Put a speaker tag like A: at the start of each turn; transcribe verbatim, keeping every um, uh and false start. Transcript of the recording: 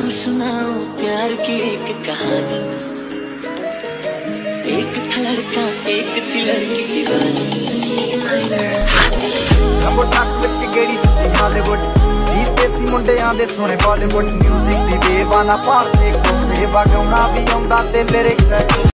A: हम सुनाओ प्यार की एक कहानी। एक था लड़का एक थी लड़की दीवानी।
B: जीते सी मुंडियां दे सोने बॉलीवुड म्यूजिक दी बेबाना पालते को बेबा गाउना भी आउंदा ते लिरिक्स